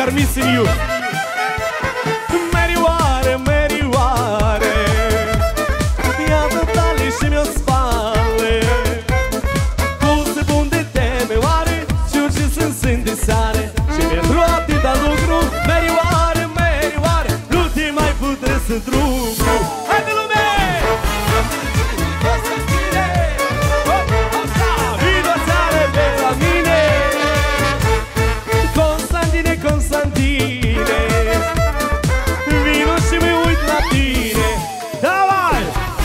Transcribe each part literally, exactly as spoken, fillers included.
are missing you. Merioare, merioare, iată tale și mi-o spale. Tu se bun de teme oare și urci sunt sânde sare. Și pentru atâta lucru, merioare, merioare, nu te mai putre să drugu. Hai de lume! Vino seare pe la mine, Constantine, Constantine, vino și mă uit la tine. Davai!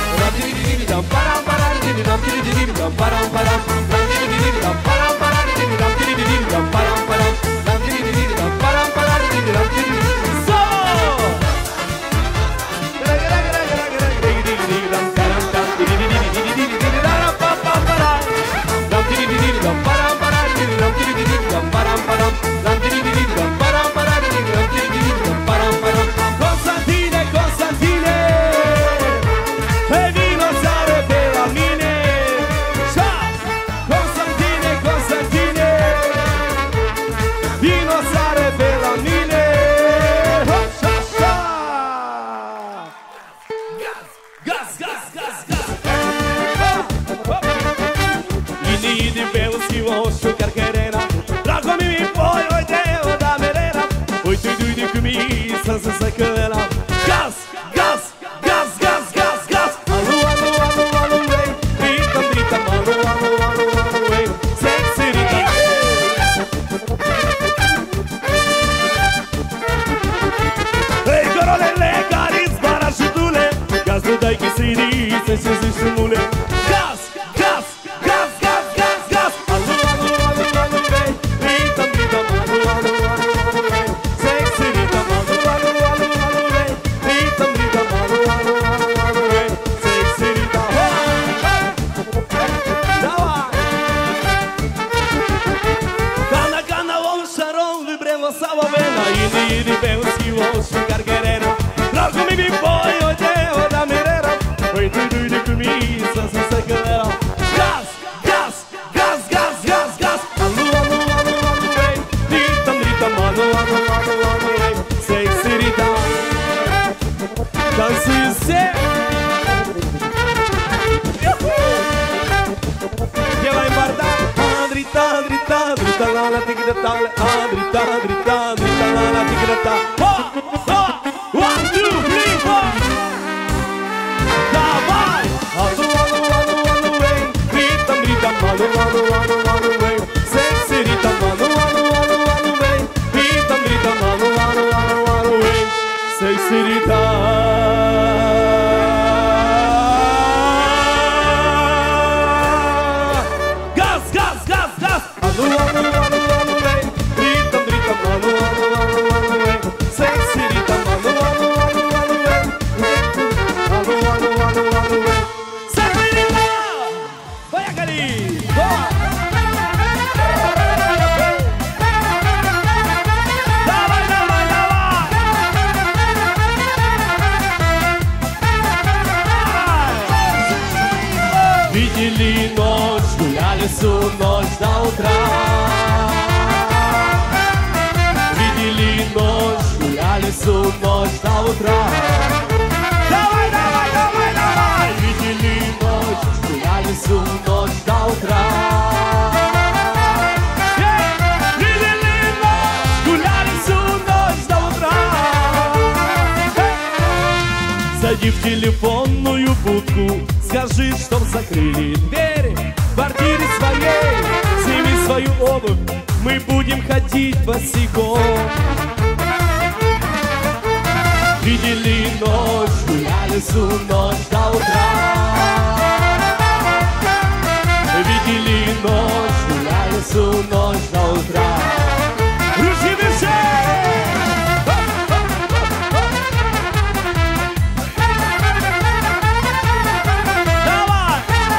Constantine, Constantine, e vino seare pe la mine. Constantine, Constantine, vino seare pe la mine. Gaz, gaz, gaz, gaz. Ini di belski osso carcherena, tragomi mi poi oi deo da merena. Oi tu du di camisa se sacela. Gaz, gaz, gaz, gaz, gaz, gaz. Alu, alu, alu, alu, hey. Drita, drita, alu, alu, alu, alu, hey. Sexy rita. Hey, corolele, caris, parachutule. Gaz, nu dai che si dice, se si stimule. Gaz, gaz, gaz, gaz, gaz, gaz. Alu, alu, alu, alu, hey. Drita, drita, alu, alu, alu, alu, hey. Sexy rita, alu, alu, alu, alu, hey. Drita, drita, alu, alu, alu, alu, hey. Sexy rita. Давай! Cana, cana, om sharon, vibremo savavena. Ini, ini, belski osso carcherena. Logo mi mi poi oi deo da merera. Oi tu du di camisa se sacela. Gaz, gaz, gaz, gaz, gaz, gaz. Alu, alu, alu, alu, hey. Drita, drita, alu, alu, alu, alu, hey. Sexy rita. Dansi se. Que vai guardar. Ah, drita, drita, drita, la la tigre tale. Ah, drita, drita, drita, la la tigre tale. Ha, ha. One, two, three, four. Давай! Alu, alu, alu, alu, hey. Drita, drita, alu, alu, alu, alu, hey. Sexy rita, alu, alu, alu, alu, hey. Drita, drita, alu, alu, alu, alu, hey. Sexy rita. Gaz, gaz, gaz, gaz. Alu, alu, alu, alu, hey. Drita, drita, alu, alu, alu, alu, hey. Sexy rita, alu, alu, alu, alu, hey. Alu, alu, alu, alu, hey. Sexy rita. Vai, Cali. Boa. Давай, давай, давай. Видели ночь, гуляли всю ночь до утра. Видели ночь, гуляли всю ночь до утра. Давай, давай, давай, давай. Видели ночь, гуляли всю ночь до утра. Видели ночь, гуляли всю ночь до утра. Зайди в телефонную будку, скажи, чтоб закрыли двери в квартире своей. Сними свою обувь, мы будем ходить босиком. Видели ночь, гуляли всю ночь до утра. Видели ночь, гуляли всю ночь до утра. Руки вверх! Давай!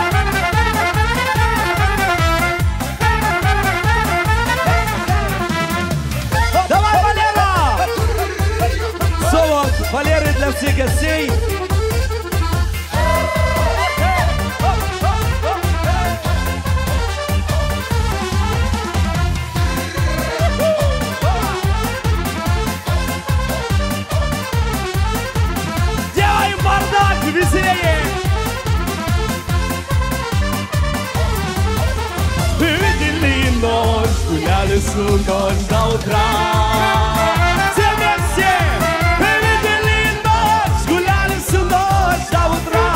Давай, Валера! Соло Валеры для всех гостей. веселее! Видели ночь, гуляли всю ночь до утра. Все вместе! Видели ночь, гуляли всю ночь до утра.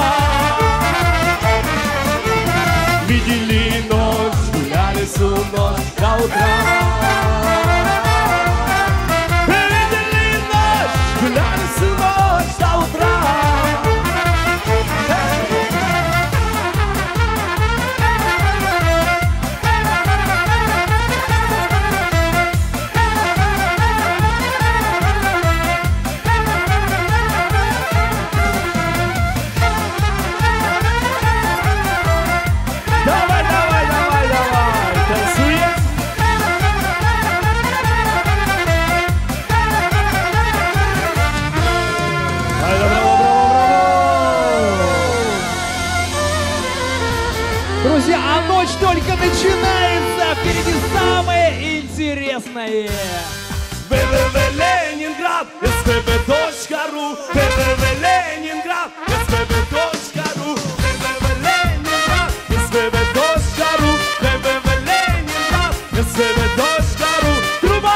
Видели ночь, гуляли всю ночь до утра. Видели ночь, гуляли всю ночь до утра. Давай, давай, давай, давай, танцуем. Ай, да, браво, браво, браво. Друзья, а ночь только начинается. Впереди самое интересное. ВВВ Ленинград, СВБ.ру, ВВВ Ленинград, СВБ.ру, ВВВ Ленинград, СВБ.ру, ВВВ Ленинград, СВБ.ру. Труба!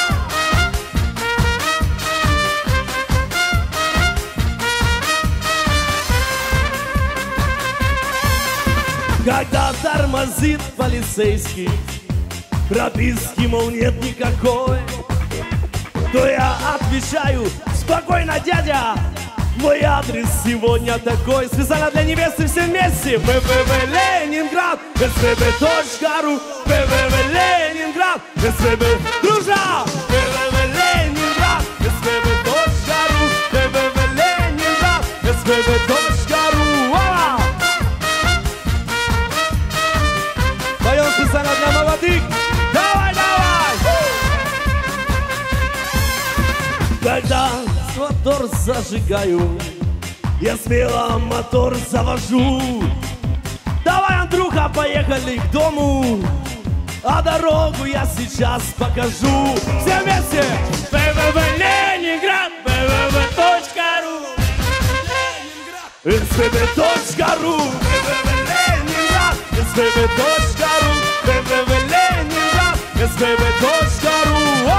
Когда тормозит полицейский, прописки, мол, нет никакой, то я отвечаю: спокойно, дядя, мой адрес сегодня такой. Специально для невесты все вместе. ВВВ Ленинград, СВБ.ру, ВВВ Ленинград, СВБ. Дружа! ВВВ Ленинград, СВБ.ру, ВВВ Ленинград, СВБ.ру. Поем специально для молодых. Давай, давай! Когда мотор зажигаю, я смело мотор завожу. Давай, Андрюха, поехали к дому, а дорогу я сейчас покажу. Все вместе! ВВВ Ленинград, ВВВ.ру, СВБ.ру, ВВВ Ленинград, СВБ.ру, ВВВ Ленинград, СВБ.ру.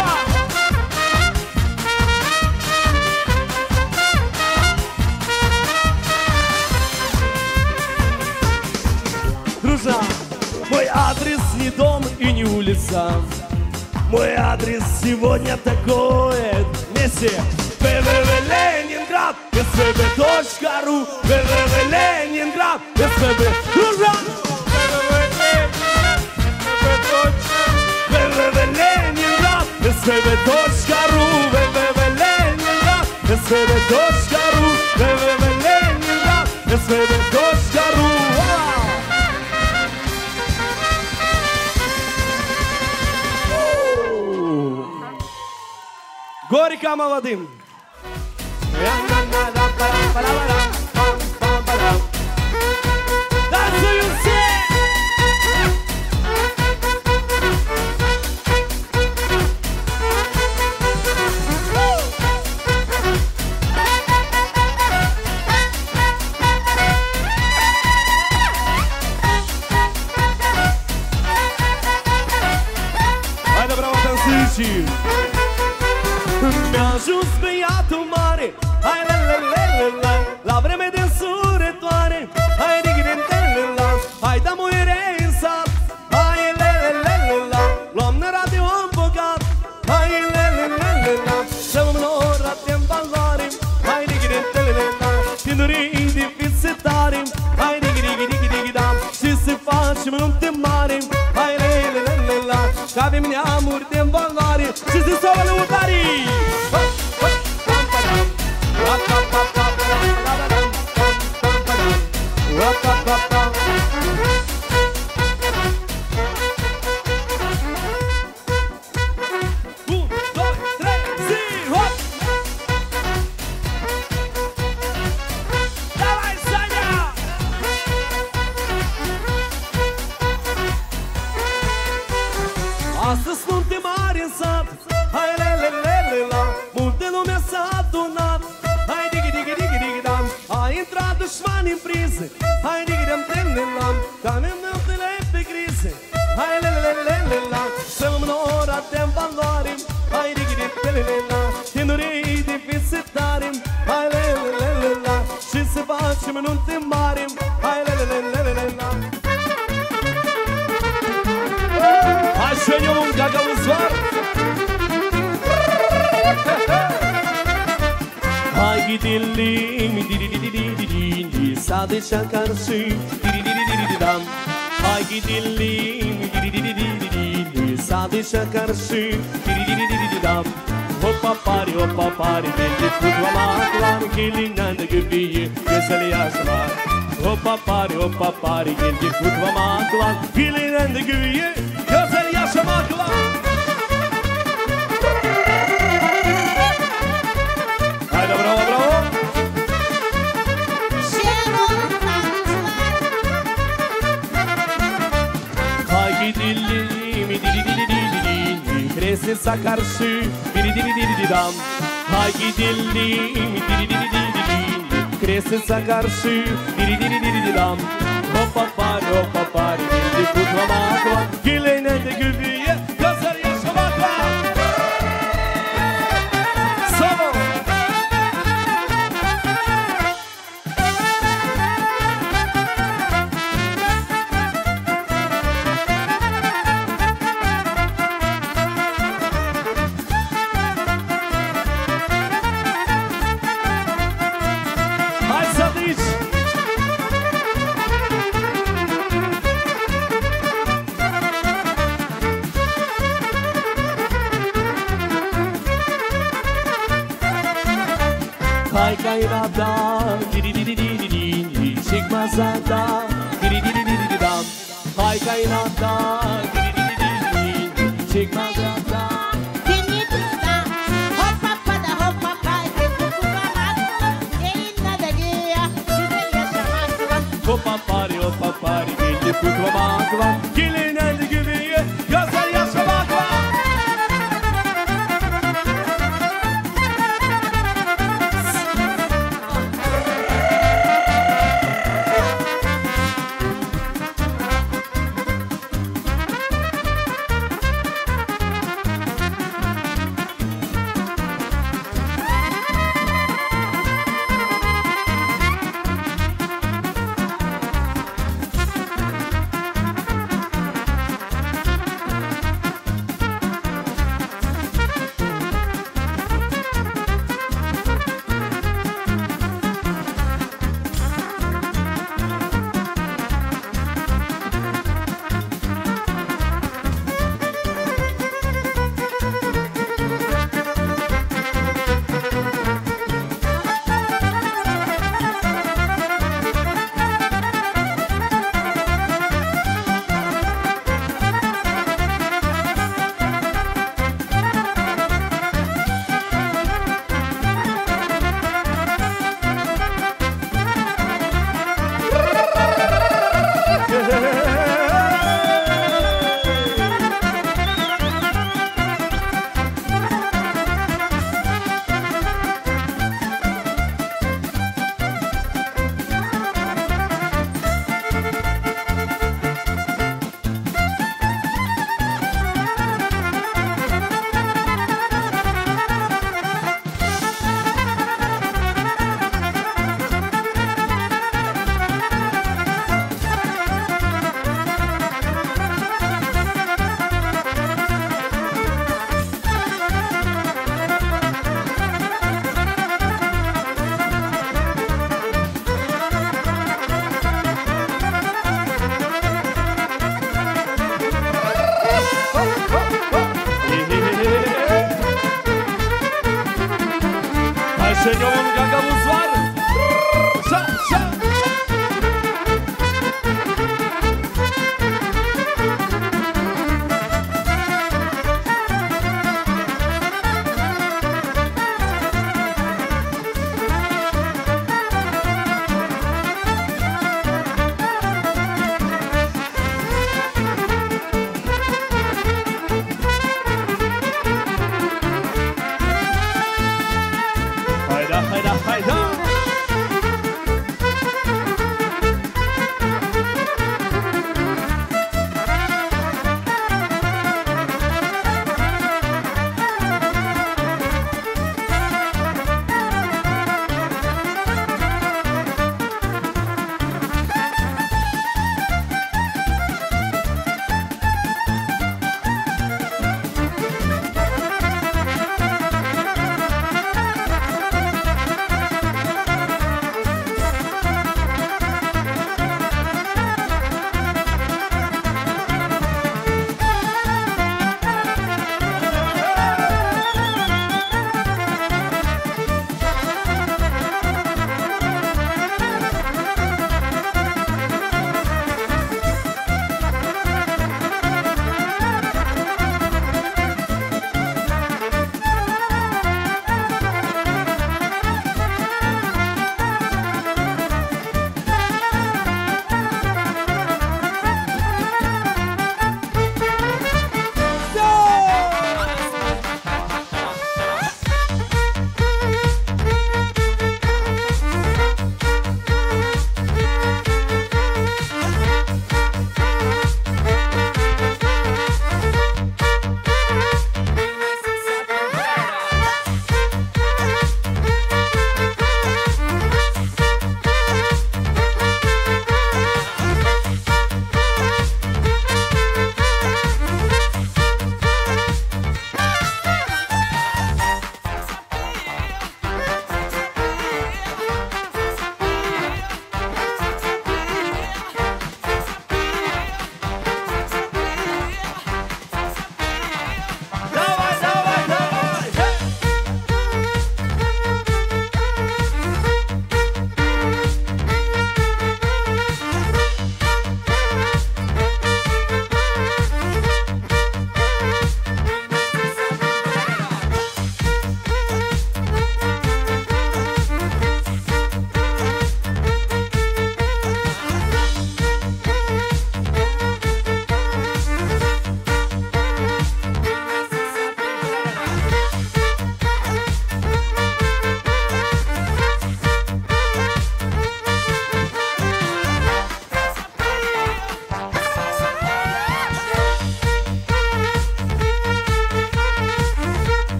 Дружа, мой адрес не дом и не улица. Мой адрес сегодня такой. Вместе! ВВВ Ленинград, СВБ.ру, ВВВ Ленинград, СВБ. Дружа! ВВВ Ленинград, СВБ.ру, ВВВ Ленинград, СВБ.ру, ВВВ Ленинград, СВБ.ру. Горько молодым. Танцуем все! Hai, bravo, tanțuiți! Mi-a ajuns băiatul mare, hai la la la la la, la vreme de însurătoare, hai dighi-de-la, hai da muire în sat, hai la la la la la, luăm radio în bogat, hai la la la la la, să luăm nora de-n valoare, hai dighi-de-la, tinerii de fițe tare, hai dighi-dighi-dighi-dighi-da, și să facem nunte mare, hai la la la la la, că avem neamuri de-n valoare, și să s-o lăutarii. Astăzi nu te mari în sat, hai le le le le la, dușmani în priză. Hai digidem telelam, cam-mi noaptele pe crize. Hai lelelelelelelea, să-l mnora de-n valoare. Hai digidem telelam, tinurii de fițe tare. Hai lelelelelelea, și să facem nunte mari. Hai lelelelelelelea. Hai să-i un gagauzoar. Hai ghidilim, di-di-di-di-di-di-di, s-a deșancar și di-di-di-di-di-di-dam. Hai ghidilim, di-di-di-di-di-di-di, s-a deșancar și di-di-di-di-di-di-dam. Hoppa pari, hoppa pari, de putva matlar, ghilinandă gârbie, găsăle așmar. Hoppa pari, hoppa pari, de putva matlar, ghilinandă gârbie, găsăle așmar. Haide, bravo, bravo! Hai ghidilim, di-di-di-di-di-di-di, crese sacar și di-di-di-di-di-di-dam. Hai ghidilim, di-di-di-di-di-di-di, crese sacar și di-di-di-di-di-di-dam. Hoppa pari, hoppa pari, de putva matlar, ghilinandă gârbie, găsăle așmar. Hai cairada, di-di-di-di-di-di-di, sigmazada, di-di-di-di-di-di-dam. Hai cairada, di-di-di-di-di-di, sigmazada. Finituda, hoppa pada, hoppa pai, putva matlar, ghilinandă gârbie, găsăle așmar. Hoppa pari, hoppa pari, de putva matlar, ghilinandă gârbie, găsăle așmar.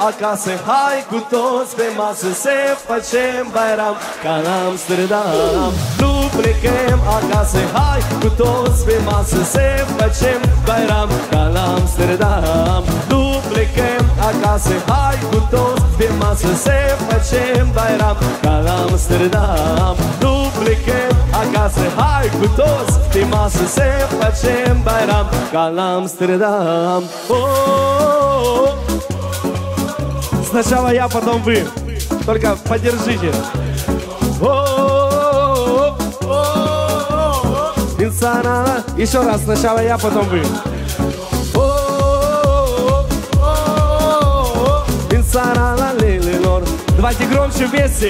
acasă, hai cu toți pe masă să facem bairam ca în Amsterdam. Nu plecăm acasă, hai cu toți pe masă să facem bairam ca în Amsterdam. Nu plecăm acasă, hai cu toți pe masă să facem bairam ca în Amsterdam. Nu plecăm acasă, hai cu toți pe masă să facem bairam ca în Amsterdam. Oh, oh, oh. Сначала я, потом вы. Только поддержите. Инсана. Еще раз. Сначала я, потом вы. Инсана. Давайте громче вместе.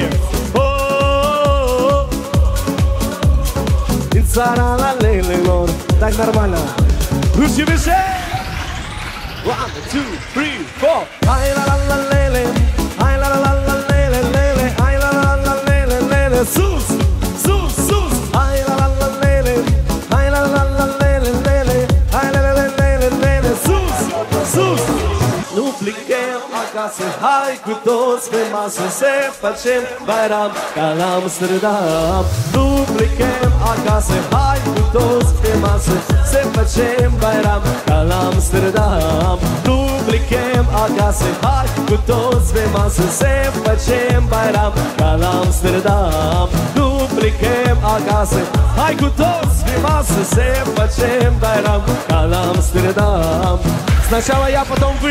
Инсана. Так нормально. Руки выше. One, two, three, four. Ай ла ла ла леле, ай ла ла ла леле леле, ай ла ла ла леле леле, сус, сус, сус. Ай ла ла ла леле, ай ла ла ла леле леле, ай ла ла ла леле леле, сус, сус. Nu plecăm acasă, hai cu toți pe masă să facem bairam ca la Amsterdam. Nu plecăm acasă, hai cu toți pe masă să facem bairam ca la Amsterdam. Nu plecăm acasă, hai cu toți pe masă să facem bairam ca la Amsterdam. Nu plecăm acasă, hai cu toți pe masă să facem bairam ca la Amsterdam. Сначала я, потом вы.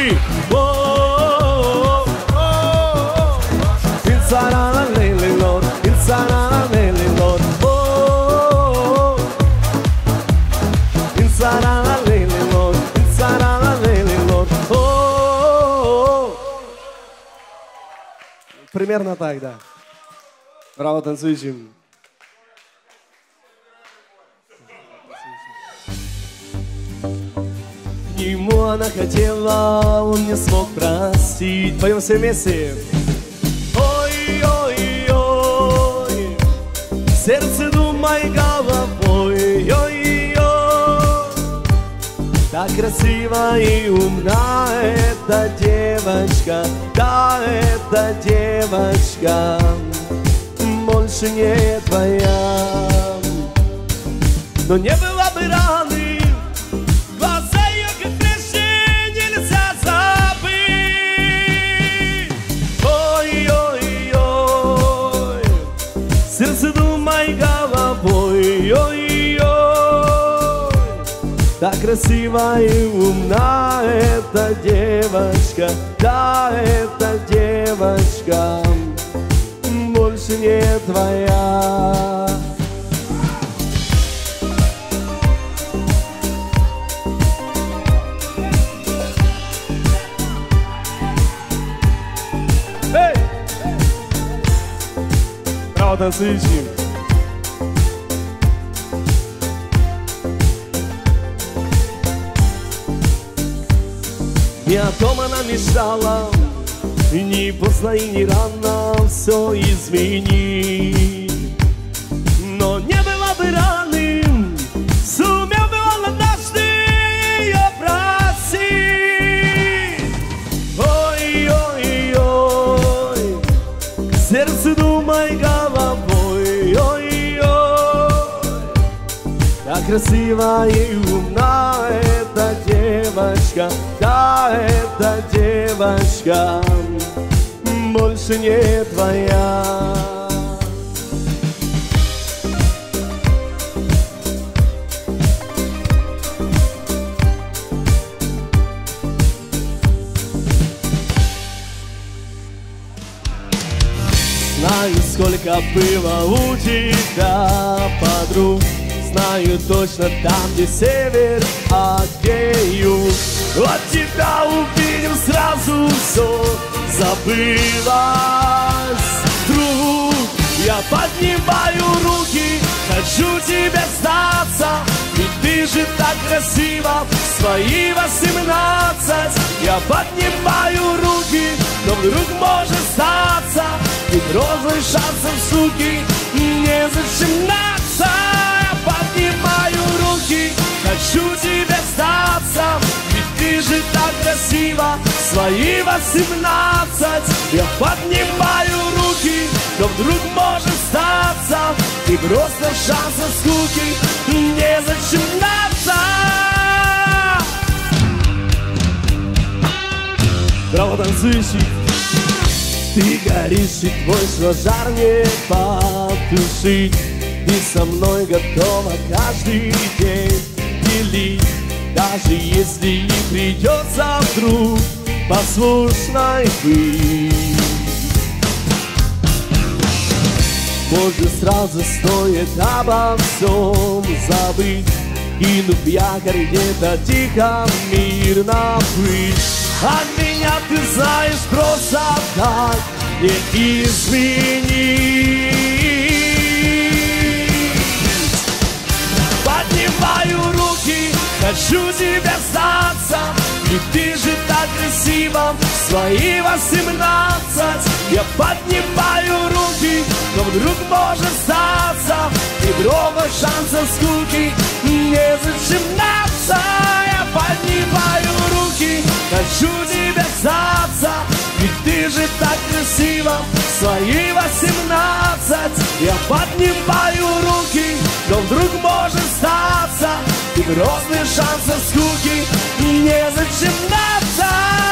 Инсана лили лор, инсана лили лор. Инсана лили лор, инсана лили лор. Примерно так, да. Браво, танцующим. Ему она хотела, он не смог простить. Поем все вместе. Ой-ой-ой, сердце думай головой. Ой-ой, так красива и умна эта девочка. Да, эта девочка больше не твоя. Но не было бы раны. Сердце думай головой, ой-ой, так красива и умна эта девочка, да, эта девочка больше не твоя. Эй! Браво, танцующим! Не о том она мечтала, и не поздно, и не рано все изменить. Но не было бы раны, сумел бы он однажды ее простить. Ой-ой-ой, сердце думай головой, ой-ой, так красива и умна эта девочка. Да, эта девочка больше не твоя. Знаю, сколько было у тебя подруг. Знаю точно там, где север, а где юг. От тебя увидим сразу все забылось. Друг, я поднимаю руки, хочу тебе сдаться. Ведь ты же так красива, свои восемнадцать. Я поднимаю руки, но вдруг может статься. Ведь розовый шансом, суки, незачем наться. Я поднимаю руки, хочу тебе сдаться. Ведь ты ты же так красиво, свои восемнадцать. Я поднимаю руки, но вдруг может статься, и просто шанса скуки незачем наться. Браво, танцующий! Ты горишь, и твой жар не потушить. И со мной готова каждый день делить, даже если и придется вдруг послушной быть. Может, сразу стоит обо всем забыть, кинув якорь где-то тихо, мирно плыть. А меня, ты знаешь, просто так не изменить. Поднимаю руки, хочу тебе сдаться, ведь ты же так красиво, свои восемнадцать. Я поднимаю руки, но вдруг может статься, и дорога шанса скуки незачем наться. Я поднимаю руки, хочу тебе сдаться, ведь ты же так красиво, свои восемнадцать. Я поднимаю руки, но вдруг может статься, и грозный шанс от скуки незачем наться.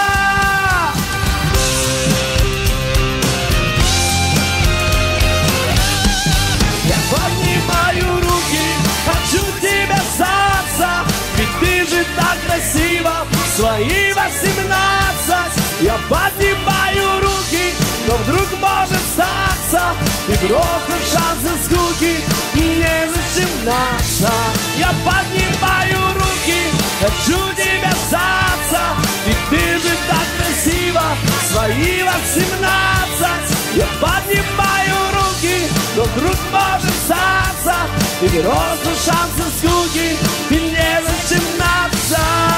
Я поднимаю руки, хочу тебе сдаться, ведь ты же так красиво, свои восемнадцать. Я поднимаю руки, но вдруг может статься, и грохнут шансы скуки незачем наться. Я поднимаю руки, хочу тебе сдаться, ведь ты же так красиво, свои восемнадцать. Я поднимаю руки, но вдруг может статься, и грохнут шансы скуки незачем наться.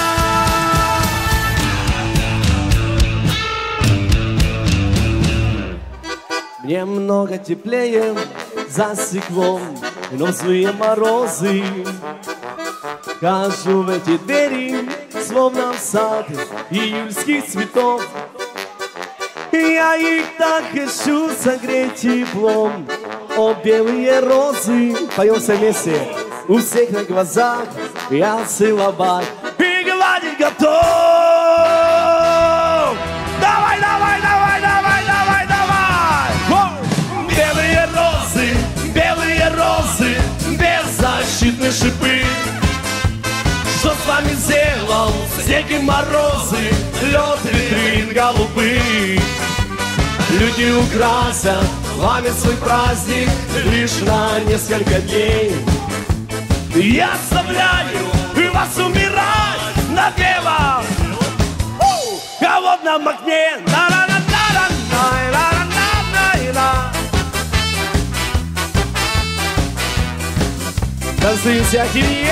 Мне много теплее за стеклом, но злые морозы. Хожу в эти двери, словно в сад июльских цветов. Я их так хочу согреть теплом. О, белые розы, поем все вместе. У всех на глазах я целовать и гладить готов. Давай, давай, давай, давай, давай, давай. Белые розы, белые розы, беззащитные шипы. Что с вами сделал снег и морозы, лед, витрин, голубые? Люди украсят вами свой праздник лишь на несколько дней. Я оставляю вас умирать на белом холодном окне. Танцуем всякие.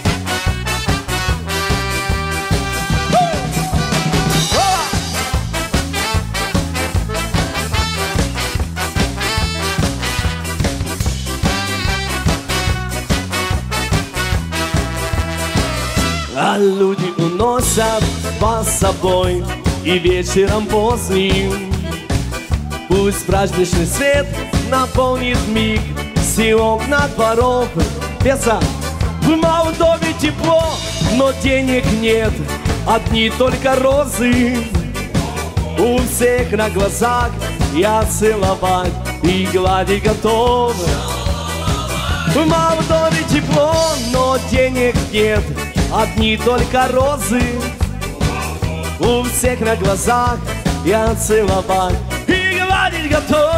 А люди уносят вас с собой и вечером поздним. Пусть праздничный свет наполнит миг все окна дворов. Песа, в моем доме тепло, но денег нет, одни только розы. У всех на глазах я целовать и гладить готов. В моем доме тепло, но денег нет, одни только розы. У всех на глазах я целовать и гладить готов.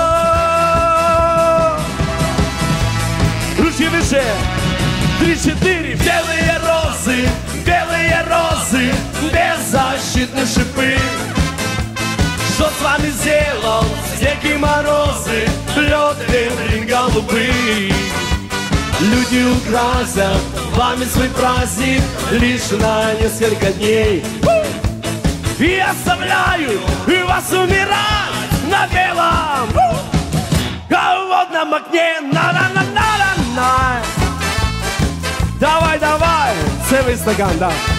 Руки выше, три-четыре. Белые розы, белые розы, беззащитные шипы. Что с вами сделал снег и морозы, лед, ветрин, голубые? Люди украсят вами свой праздник лишь на несколько дней. И оставляю вас умирать на белом холодном окне. На-на-на-на-на-на. Давай, давай, целый стакан, да.